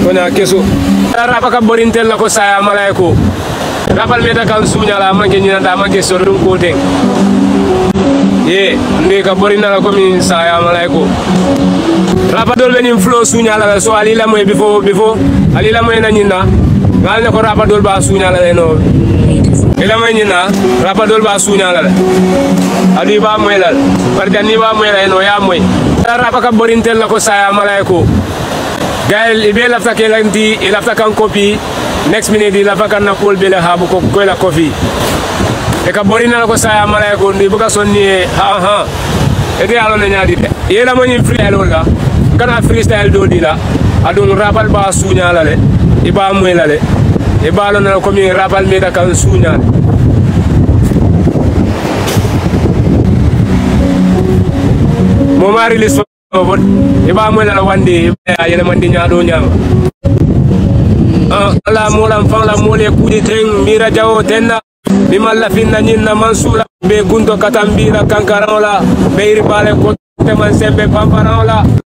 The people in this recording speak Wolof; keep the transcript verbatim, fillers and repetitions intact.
Kona keso. Rapa ka borintel la ko saya malaiko. Rapal meta kan sunya la manke nyina da manke sorun ko ten. Ye, ndi ka borina la ko min saya malaiko. Rapa dol benim flow sunya la so ali la moy before before ali la moy na nyina. Ngal ne ko rapa dol ba sunya la no. Ila moy nyina rapa dol ba sunya la. Adi ba moy la. Pardani ba moy la no ya moy. Rapa ka borintel la ko saya malaiko. Gael ibe lafta ke lanti ilafta kan kopi next minute ilafta kan na kol bele habu ko ko la kofi e ka borina ko saya mala ko ndi buka sonni ha ha e de alo na nyaadi de yela mo ni freestyle la kana freestyle do di la adun rapal ba sunya la le iba moy la le e balo na ko mi rapal me da kan sunya mo mari li but iba mo la wande ya mandi nyaado nyaama ah ala mo lam fa la mo le kudi ten mira jawo tenna mi malla finna nyinna mansula be gundo katambira kankarola be irbale ko te man sembe pamparola